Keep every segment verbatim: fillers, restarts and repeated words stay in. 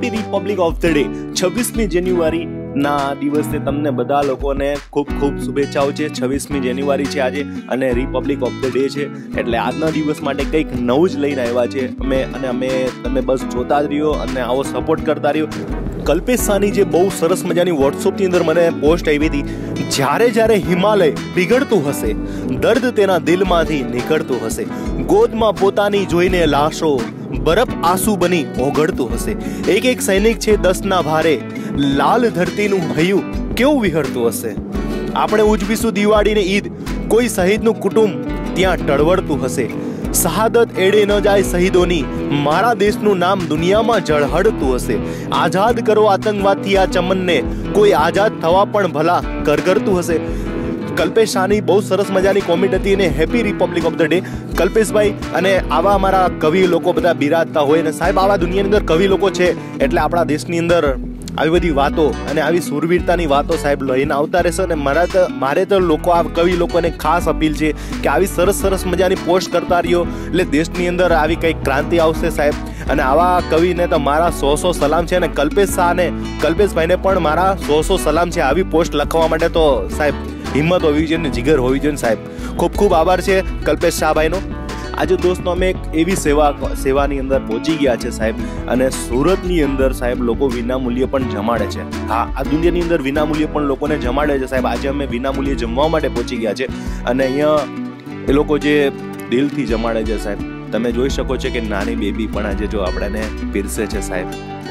Happy republic of the day. છવ્વીસમી જાન્યુઆરી ના દિવસે તમને બધા લોકોને ખૂબ ખૂબ શુભેચ્છાઓ છે. છવ્વીસમી જાન્યુઆરી છે આજે અને રિપબ્લિક ઓફ ધ ડે છે, એટલે આજના દિવસ માટે કંઈક નવું જ લઈને આવ્યા છે અમે. અને અમે તમે બસ જોતા જ રહ્યો અને આવો સપોર્ટ કરતા રહ્યો. કલ્પેશ શાહની જે બહુ સરસ મજાની વોટ્સઅપની અંદર મને પોસ્ટ આવી હતી, જ્યારે જ્યારે હિમાલય પીગળતું હશે, દર્દ તેના દિલમાંથી નીકળતું હશે, ગોદમાં પોતાની જોઈને લાશો બરફ આંસુ બની ઓગળતું હશે, એક એક સૈનિક છે દસના ભારે, લાલ ધરતીનું હૈયું કેવું વિહરતું હશે. આપણે ઉજવીશું દિવાળી ને ઈદ, કોઈ શહીદનું કુટુંબ ત્યાં ટળવળતું હશે, શહાદત એડે ન જાય શહીદોની, મારા દેશનું નામ દુનિયામાં ઝળહળતું હશે. આઝાદ કરો આતંકવાદથી આ ચમનને, કોઈ આઝાદ થવા પણ ભલા કરગરતું હશે. કલ્પેશ શાહની બહુ સરસ મજાની કોમેન્ટ હતી અને happy republic of the day Kalpeshbhai. અને આવા અમારા કવિ લોકો બધા બિરાજતા હોય ને સાહેબ, આવા દુનિયાની અંદર કવિ લોકો છે એટલે આપણા દેશની અંદર આવી બધી વાતો અને આવી સુરવીરતાની વાતો સાહેબ લઈને આવતા રહેશે. અને મારા તો મારે તો લોકો આ કવિ લોકોને ખાસ અપીલ છે કે આવી સરસ સરસ મજાની પોસ્ટ કરતા રહ્યો એટલે દેશની અંદર આવી કંઈક ક્રાંતિ આવશે સાહેબ. અને આવા કવિને તો મારા સો સો સલામ છે. અને કલ્પેશ શાહને કલ્પેશભાઈને પણ મારા સો સો સલામ છે. આવી પોસ્ટ લખવા માટે તો સાહેબ હિંમત હોવી જોઈએ ને જીગર હોવી જોઈએ સાહેબ. ખૂબ ખૂબ આભાર છે કલ્પેશ શાહભાઈનો. આજે દોસ્તો અમે એક એવી સેવા સેવાની અંદર પહોંચી ગયા છે સાહેબ, અને સુરતની અંદર સાહેબ લોકો વિનામૂલ્યે પણ જમાડે છે. હા, આ દુનિયાની અંદર વિનામૂલ્યે પણ લોકોને જમાડે છે સાહેબ. આજે અમે વિનામૂલ્યે જમવા માટે પહોંચી ગયા છે અને અહીંયા એ લોકો જે દિલથી જમાડે છે સાહેબ. તમે જોઈ શકો છો કે નાની બેબી પણ આજે જો આપણને પીરસે છે સાહેબ.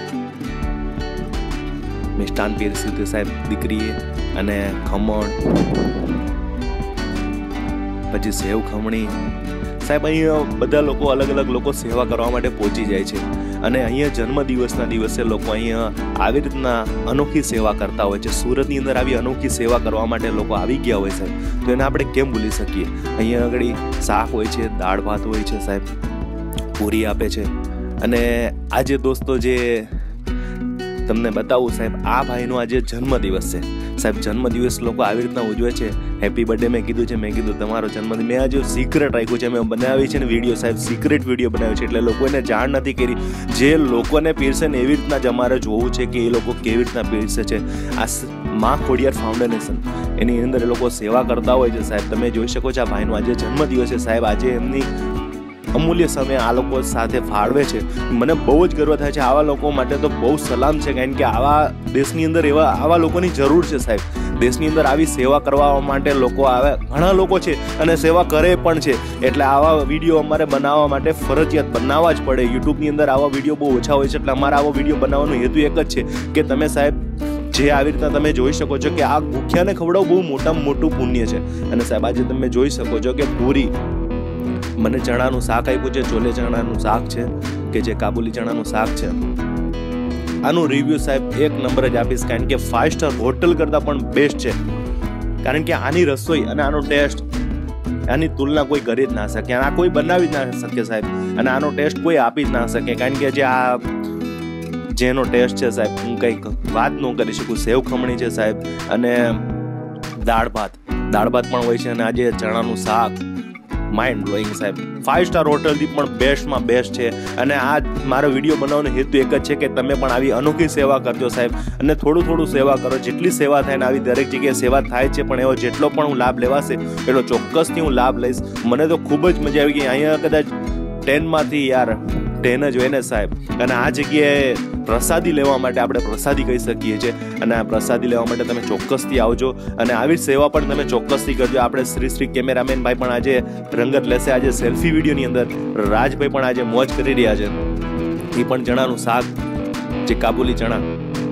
મિષ્ટાન પીરસ્યું છે સાહેબ દીકરીએ, અને ખમણ, પછી સેવ ખમણી સાહેબ. અહીંયા બધા લોકો અલગ અલગ લોકો સેવા કરવા માટે પહોંચી જાય છે. અને અહીંયા જન્મદિવસના દિવસે લોકો અહીંયા આવી રીતના અનોખી સેવા કરતા હોય છે. સુરતની અંદર આવી અનોખી સેવા કરવા માટે લોકો આવી ગયા હોય સાહેબ, તો એને આપણે કેમ ભૂલી શકીએ. અહીંયા આગળ શાક હોય છે, દાળ ભાત હોય છે સાહેબ, પૂરી આપે છે. અને આજે દોસ્તો જે તમને બતાવું સાહેબ, આ ભાઈનો આજે જન્મદિવસ છે સાહેબ. જન્મદિવસ લોકો આવી રીતના ઉજવે છે. હેપી બર્થડે મેં કીધું છે, મેં કીધું તમારો જન્મદિવસ મેં આજે સિક્રેટ રાખ્યું છે. મેં બનાવી છે ને વિડીયો સાહેબ, સિક્રેટ વિડીયો બનાવ્યો છે એટલે લોકોને જાણ નથી કરી. જે લોકોને પીરસે ને એવી રીતના જ અમારે જોવું છે કે એ લોકો કેવી રીતના પીરસે છે. આ માં ખોડિયાર ફાઉન્ડેશન એની અંદર એ લોકો સેવા કરતા હોય છે સાહેબ. તમે જોઈ શકો છો આ ભાઈનો આજે જન્મદિવસ છે સાહેબ. આજે એમની અમૂલ્ય સમય આ લોકો સાથે ફાળવે છે. મને બહુ જ ગર્વ થાય છે. આવા લોકો માટે તો બહુ સલામ છે, કારણ કે આવા દેશની અંદર એવા આવા લોકોની જરૂર છે સાહેબ. દેશની અંદર આવી સેવા કરવા માટે લોકો આવે, ઘણા લોકો છે અને સેવા કરે પણ છે. એટલે આવા વિડીયો અમારે બનાવવા માટે ફરજિયાત બનાવવા જ પડે. યુટ્યુબની અંદર આવા વિડીયો બહુ ઓછા હોય છે, એટલે અમારે આવો વિડીયો બનાવવાનો હેતુ એક જ છે કે તમે સાહેબ જે આવી રીતના તમે જોઈ શકો છો કે આ ભૂખ્યાને ખવડાવવું બહુ મોટામાં મોટું પુણ્ય છે. અને સાહેબ આજે તમે જોઈ શકો છો કે પૂરી, મને ચણાનું શાક આપ્યું છે, ચોલે ચણાનું શાક છે કે જે કાબુલી ચણાનું શાક છે. આનું રિવ્યુ સાહેબ એક નંબર જ આપીશ, કારણ કે ફાઈવ સ્ટાર હોટલ કરતાં પણ બેસ્ટ છે. કારણ કે આની રસોઈ અને આનો ટેસ્ટ, આની તુલના કોઈ કરી જ ના શકે. આ કોઈ બનાવી જ ના શકે સાહેબ. અને આનો ટેસ્ટ કોઈ આપી જ ના શકે, કારણ કે જે આ જેનો ટેસ્ટ છે સાહેબ, હું કંઈક વાત ન કરી શકું. સેવ ખમણી છે સાહેબ, અને દાળ ભાત દાળ ભાત પણ હોય છે, અને આજે ચણાનું શાક માઇન્ડ બ્લોઈંગ સાહેબ. ફાઈવ સ્ટાર હોટલથી પણ બેસ્ટમાં બેસ્ટ છે. અને આ મારો વિડીયો બનાવવાનો હેતુ એક જ છે કે તમે પણ આવી અનોખી સેવા કરજો સાહેબ. અને થોડું થોડું સેવા કરો, જેટલી સેવા થાય ને આવી દરેક જગ્યાએ સેવા થાય છે, પણ એવો જેટલો પણ હું લાભ લેવાશે એટલો ચોક્કસથી હું લાભ લઈશ. મને તો ખૂબ જ મજા આવી ગઈ. અહીંયા કદાચ ટેનમાંથી યાર ટેન જ હોય ને સાહેબ. અને આ જગ્યાએ પ્રસાદી લેવા માટે આપણે પ્રસાદી કહી શકીએ છીએ. અને આ પ્રસાદી લેવા માટે તમે ચોક્કસથી આવજો અને આવી સેવા પણ તમે ચોક્કસથી કરજો. આપણે શ્રી શ્રી કેમેરામેન ભાઈ પણ આજે રંગત લેશે. આજે સેલ્ફી વિડીયોની અંદર રાજભાઈ પણ આજે મોજ કરી રહ્યા છે. એ પણ ચણાનું શાક, જે કાબુલી ચણા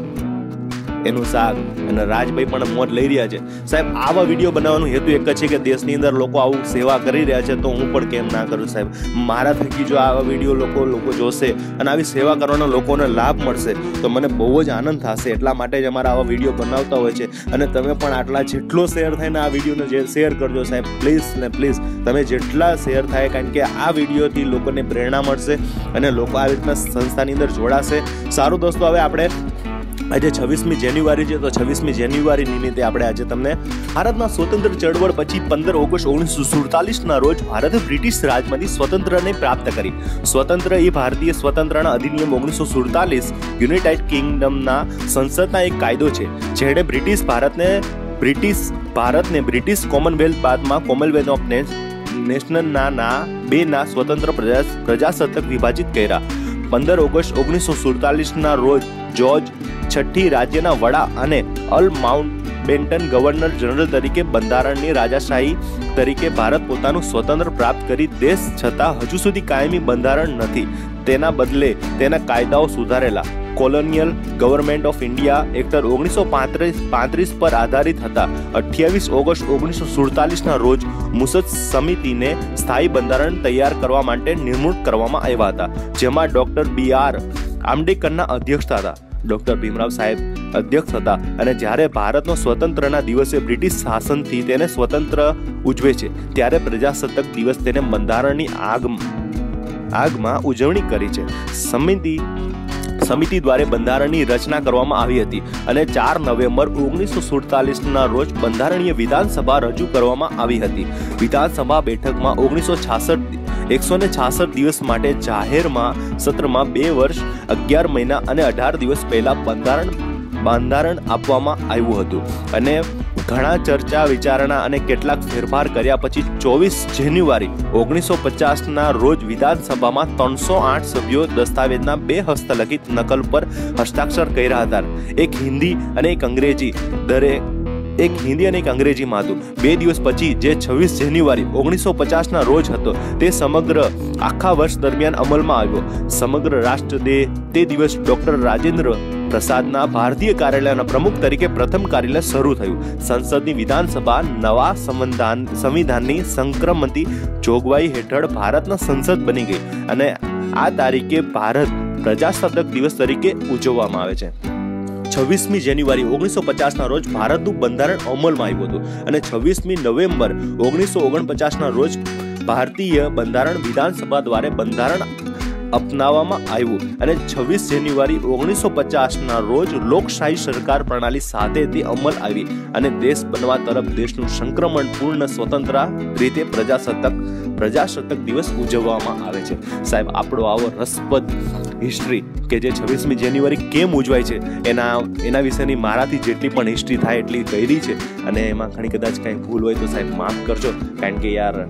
એનું શાક, અને રાજભાઈ પણ મોજ લઈ રહ્યા છે સાહેબ. આવા વિડીયો બનાવવાનું હેતુ એક જ છે કે દેશની અંદર લોકો આવું સેવા કરી રહ્યા છે, તો હું પણ કેમ ના કરું સાહેબ. મારા થકી જો આવા વિડીયો લોકો લોકો જોશે અને આવી સેવા કરવાનો લોકોને લાભ મળશે તો મને બહુ જ આનંદ થશે. એટલા માટે જ અમારા આવા વિડીયો બનાવતા હોય છે. અને તમે પણ આટલા જેટલો શેર થાય ને આ વિડીયોને જે શેર કરજો સાહેબ, પ્લીઝ ને પ્લીઝ. તમે જેટલા શેર થાય, કારણ કે આ વિડીયોથી લોકોને પ્રેરણા મળશે અને લોકો આવી રીતના સંસ્થાની અંદર જોડાશે. સારું દોસ્તો, હવે આપણે આજે છવ્વીસમી જાન્યુઆરી છે, તો છવ્વીસમી જાન્યુઆરી નિમિત્તે આપણે આજે તમને ભારતના સ્વતંત્ર ચળવળ પછી પંદર ઓગસ્ટ ઓગણીસો સુડતાલીસના રોજ ભારતે બ્રિટિશ રાજમાંથી સ્વતંત્રને પ્રાપ્ત કરી. સ્વતંત્ર એ ભારતીય સ્વતંત્રતા અધિનિયમ ઓગણીસો સુડતાલીસ યુનાઇટેડ કિંગડમના સંસદના એક કાયદો છે, જેણે બ્રિટિશ ભારતને બ્રિટિશ ભારતને બ્રિટિશ કોમનવેલ્થ બાદમાં કોમનવેલ્થ ઓફ નેશનલના ના બે ના સ્વતંત્ર પ્રજા પ્રજાસત્તાક વિભાજિત કર્યા. પંદર ઓગસ્ટ ઓગણીસો સુડતાલીસના રોજ જોર્જ છઠ્ઠી રાજ્યના વડા અને અલ માઉન્ટબેટન ગવર્નર જનરલ તરીકે બંધારણની રાજાશાહી તરીકે ભારત પોતાનું સ્વતંત્ર પ્રાપ્ત કરી. દેશ છતાં હજુ સુધી કાયમી બંધારણ નથી. તેના બદલે તેના કાયદાઓ સુધારેલા colonial government of India act ઓગણીસો પાંત્રીસ પાંત્રીસ પર આધારિત હતા. અઠ્યાવીસ ઓગસ્ટ ઓગણીસો સુડતાલીસના રોજ મુસદ સમિતિને સ્થાયી બંધારણ તૈયાર કરવા માટે નિમણૂક કરવામાં આવ્યા હતા, જેમાં ડોક્ટર બી આર આંબેડકરના અધ્યક્ષતા હતા. ડોક્ટર ભીમરાવ સાહેબ અધ્યક્ષ હતા. અને જ્યારે ભારતનો સ્વતંત્રના દિવસે બ્રિટિશ શાસનથી તેને સ્વતંત્ર ઉજવે છે, ત્યારે પ્રજાસત્તાક દિવસ તેને બંધારણની આગ આગમાં ઉજવણી કરી છે. સમિતિ સમિતિ દ્વારા બંધારણની રચના કરવામાં આવી હતી અને ચાર નવેમ્બર ઓગણીસો સુડતાલીસના રોજ બંધારણીય વિધાનસભા રજૂ કરવામાં આવી હતી. વિધાનસભા બેઠકમાં ઓગણીસો છાસઠ એકસો ને છાસઠ દિવસ માટે જાહેરમાં સત્રમાં બે વર્ષ અગિયાર મહિના અને અઢાર દિવસ પહેલા બંધારણ બંધારણ આપવામાં આવ્યું હતું અને ઘણા ચર્ચા વિચારણા અને કેટલાક ફેરફાર કર્યા પછી ચોવીસ જાન્યુઆરી ઓગણીસો પચાસના રોજ વિધાનસભામાં ત્રણસો આઠ સભ્યો દસ્તાવેજના બે હસ્તલિખિત નકલ પર હસ્તાક્ષર કર્યા હતા. એક હિન્દી અને એક અંગ્રેજી દરેક એક હિન્દી અને એક અંગ્રેજીમાં હતું. બે દિવસ પછી જે છવ્વીસ જાન્યુઆરી ઓગણીસો પચાસના રોજ હતો, તે સમગ્ર આખા વર્ષ દરમિયાન અમલમાં આવ્યો. સમગ્ર રાષ્ટ્ર ડે તે દિવસ ડોક્ટર રાજેન્દ્ર પ્રસાદના ભારતીય કાર્યાલયના પ્રમુખ તરીકે પ્રથમ કાર્યાલય શરૂ થયું. સંસદની વિધાનસભા નવા સંવિધાન સંવિધાનની સંક્રમણની જોગવાઈ હેઠળ ભારતના સંસદ બની ગઈ અને આ તારીખે ભારત પ્રજાસત્તાક દિવસ તરીકે ઉજવવામાં આવે છે. છવ્વીસમી જાન્યુઆરી ઓગણીસો પચાસના રોજ ભારતનું બંધારણ અમલમાં આવ્યું હતું અને છવ્વીસમી નવેમ્બર ઓગણીસો ઓગણપચાસના રોજ ભારતીય બંધારણ વિધાનસભા દ્વારા બંધારણ અપનાવવામાં આવ્યું અને છવ્વીસ જાન્યુઆરી ઓગણીસો પચાસના રોજ લોકશાહી સરકાર પ્રણાલી સાથે તે અમલ આવી અને દેશ બનવા તરફ દેશનું સંક્રમણ પૂર્ણ સ્વતંત્ર રીતે પ્રજાસત્તાક પ્રજાસત્તાક દિવસ ઉજવવામાં આવે છે. સાહેબ, આપણો આવો રસપ્રદ હિસ્ટ્રી કે જે છવ્વીસમી જાન્યુઆરી કેમ ઉજવાય છે એના એના વિશેની મારાથી જેટલી પણ હિસ્ટ્રી થાય એટલી કરી છે અને એમાં ઘણી કદાચ કંઈ ભૂલ હોય તો સાહેબ માફ કરજો, કારણ કે યાર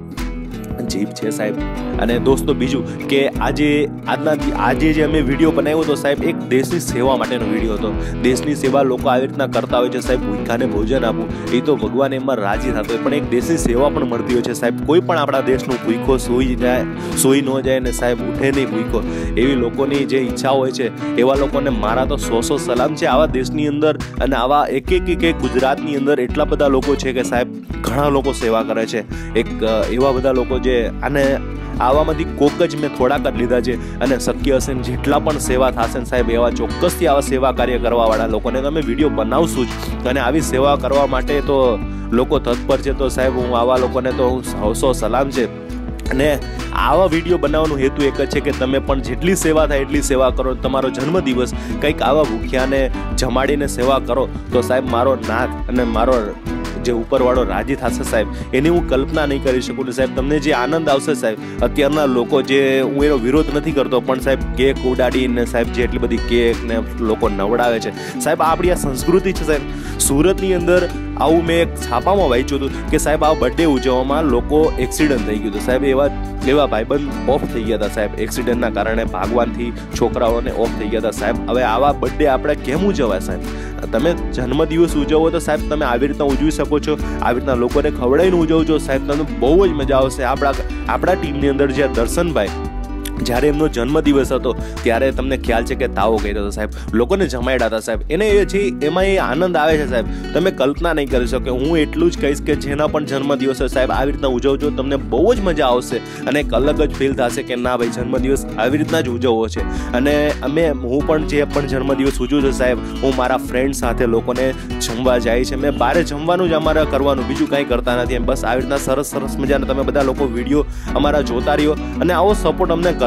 જીભ છે સાહેબ. અને દોસ્તો, બીજું કે આજે આજના આજે જે અમે વિડીયો બનાવ્યો હતો સાહેબ, એક દેશની સેવા માટેનો વિડીયો હતો. દેશની સેવા લોકો આવી રીતના કરતા હોય છે સાહેબ, ભૂખ્યાને ભોજન આપવું એ તો ભગવાન એમાં રાજી થતો હોય, પણ એક દેશની સેવા પણ મળતી હોય છે સાહેબ. કોઈ પણ આપણા દેશનું ભૂખો સૂઈ જાય સૂઈ ન જાય ને સાહેબ ઉઠે નહીં ભૂખો, એવી લોકોની જે ઈચ્છા હોય છે એવા લોકોને મારા તો સો સો સલામ છે. આવા દેશની અંદર અને આવા એક એક એક ગુજરાતની અંદર એટલા બધા લોકો છે કે સાહેબ ઘણા લોકો સેવા કરે છે. એક એવા બધા લોકો જે અને આવામાંથી કોક જ મેં થોડાક જ લીધા છે અને શક્ય હશે જેટલા પણ સેવા થશે સાહેબ એવા ચોક્કસથી આવા સેવા કાર્ય કરવાવાળા લોકોને તમે વિડીયો બનાવશું જ અને આવી સેવા કરવા માટે તો લોકો તત્પર છે. તો સાહેબ હું આવા લોકોને તો હું સો સો સલામ છે. અને આવા વિડીયો બનાવવાનો હેતુ એક જ છે કે તમે પણ જેટલી સેવા થાય એટલી સેવા કરો. તમારો જન્મદિવસ કંઈક આવા ભૂખ્યાને જમાડીને સેવા કરો તો સાહેબ મારો નાથ અને મારો જે ઉપરવાળો રાજી થશે સાહેબ, એની હું કલ્પના નહીં કરી શકું ને સાહેબ. તમને જે આનંદ આવશે સાહેબ, અત્યારના લોકો જે હું એનો વિરોધ નથી કરતો પણ સાહેબ કેક ઉડાડીને સાહેબ જે એટલી બધી કેક ને લોકો નવડાવે છે સાહેબ, આપણી આ સંસ્કૃતિ છે સાહેબ. સુરતની અંદર આવું મેં એક છાપામાં વાંચ્યું હતું કે સાહેબ આ બર્થડે ઉજવવામાં લોકો એક્સિડન્ટ થઈ ગયું હતું સાહેબ. એવા એવા ભાઈબંધ ઓફ થઈ ગયા હતા સાહેબ, એક્સિડન્ટના કારણે ભાગવાનથી છોકરાઓને ઓફ થઈ ગયા હતા સાહેબ. હવે આવા બર્થડે આપણે કેમ ઉજવાય સાહેબ? તમે જન્મદિવસ ઉજવો તો સાહેબ તમે આવી રીતના ઉજવી શકો છો, આવી રીતના લોકોને ખવડાવીને ઉજવજો સાહેબ, તમને બહુ જ મજા આવશે. આપણા આપણા ટીમની અંદર જે દર્શનભાઈ, જ્યારે એમનો જન્મદિવસ હતો ત્યારે તમને ખ્યાલ છે કે તાવો કર્યો હતો સાહેબ, લોકોને જમાડ્યા હતા સાહેબ. એને એ છે એમાં એ આનંદ આવે છે સાહેબ, તમે કલ્પના નહીં કરી શકો. હું એટલું જ કહીશ કે જેના પણ જન્મદિવસ હોય સાહેબ આવી રીતના ઉજવજો, તમને બહુ જ મજા આવશે અને એક અલગ જ ફીલ થશે કે ના ભાઈ જન્મદિવસ આવી રીતના જ ઉજવવો છે. અને અમે હું પણ જે પણ જન્મદિવસ ઉજવું છું સાહેબ, હું મારા ફ્રેન્ડ સાથે લોકોને જમવા જાય છે, મેં બહાર જમવાનું જ અમારે કરવાનું, બીજું કાંઈ કરતા નથી. એમ બસ આવી રીતના સરસ સરસ મજાના તમે બધા લોકો વિડીયો અમારા જોતા રહ્યો અને આવો સપોર્ટ અમને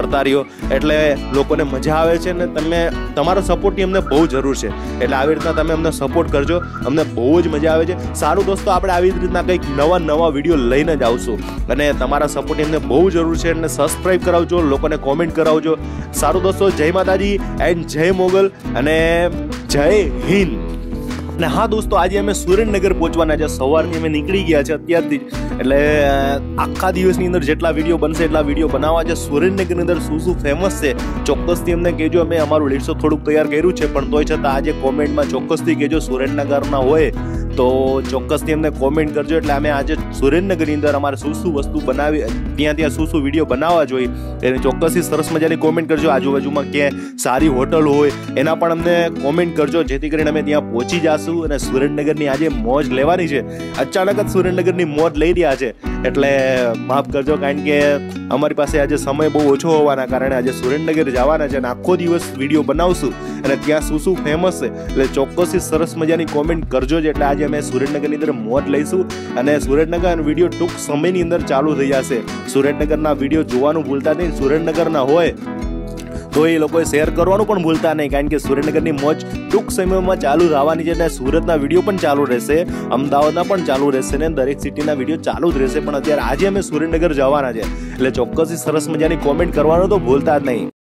કરતા રહ્યો, એટલે લોકોને મજા આવે છે ને તમે તમારો સપોર્ટની અમને બહુ જરૂર છે, એટલે આવી રીતના તમે અમને સપોર્ટ કરજો, અમને બહુ જ મજા આવે છે. સારું દોસ્તો, આપણે આવી જ રીતના કંઈક નવા નવા વિડીયો લઈને જ આવશું અને તમારા સપોર્ટની અમને બહુ જરૂર છે, અને સબસ્ક્રાઈબ કરાવજો, લોકોને કોમેન્ટ કરાવજો. સારું દોસ્તો, જય માતાજી એન્ડ જય મોગલ અને જય હિન્દ. અને હા દોસ્તો, આજે અમે સુરેન્દ્રનગર પહોંચવાના છે. સવારથી અમે નીકળી ગયા છે અત્યારથી જ, એટલે આખા દિવસની અંદર જેટલા વિડીયો બનશે એટલા વિડીયો બનાવવા છે. સુરેન્દ્રનગરની અંદર શું શું ફેમસ છે ચોક્કસથી અમને કહેજો. અમે અમારું લિસ્ટ થોડુંક તૈયાર કર્યું છે, પણ તોય છતાં આજે કોમેન્ટમાં ચોક્કસથી કહેજો સુરેન્દ્રનગરના હોય તો ચોક્કસથી અમને કોમેન્ટ કરજો. એટલે અમે આજે સુરેન્દ્રનગરની અંદર અમારે શું શું વસ્તુ બનાવી, ત્યાં ત્યાં શું શું વિડીયો બનાવવા જોઈએ એને ચોક્કસથી સરસ મજાની કોમેન્ટ કરજો. આજુબાજુમાં ક્યાંય સારી હોટલ હોય એના પણ અમને કોમેન્ટ કરજો, જેથી કરીને અમે ત્યાં પહોંચી જશું અને સુરેન્દ્રનગરની આજે મોજ લેવાની છે. અચાનક જ સુરેન્દ્રનગરની મોજ લઈ રહ્યા છે, એટલે માફ કરજો, કારણ કે અમારી પાસે આજે સમય બહુ ઓછો હોવાના કારણે આજે સુરેન્દ્રનગર જવાના છે અને આખો દિવસ વિડીયો બનાવશું અને ત્યાં શું શું ફેમસ છે એટલે ચોક્કસથી સરસ મજાની કોમેન્ટ કરજો જ. એટલે આજે અમે સુરેન્દ્રનગરની અંદર મોજ લઈશું અને સુરેન્દ્રનગર વિડીયો ટૂંક સમયની અંદર ચાલુ થઈ જશે. સુરેન્દ્રનગરના વિડીયો જોવાનું ભૂલતા નહીં, સુરેન્દ્રનગરના હોય તો એ લોકોએ શેર કરવાનું પણ ભૂલતા નહીં, કારણ કે સુરેન્દ્રનગરની મોજ ટૂંક સમયમાં ચાલુ થવાની છે. અને સુરતના વિડીયો પણ ચાલુ રહેશે, અમદાવાદના પણ ચાલુ રહેશે ને દરેક સિટીના વિડીયો ચાલુ જ રહેશે. પણ અત્યારે આજે અમે સુરેન્દ્રનગર જવાના છે, એટલે ચોક્કસથી સરસ મજાની કોમેન્ટ કરવાનું તો ભૂલતા જ નહીં.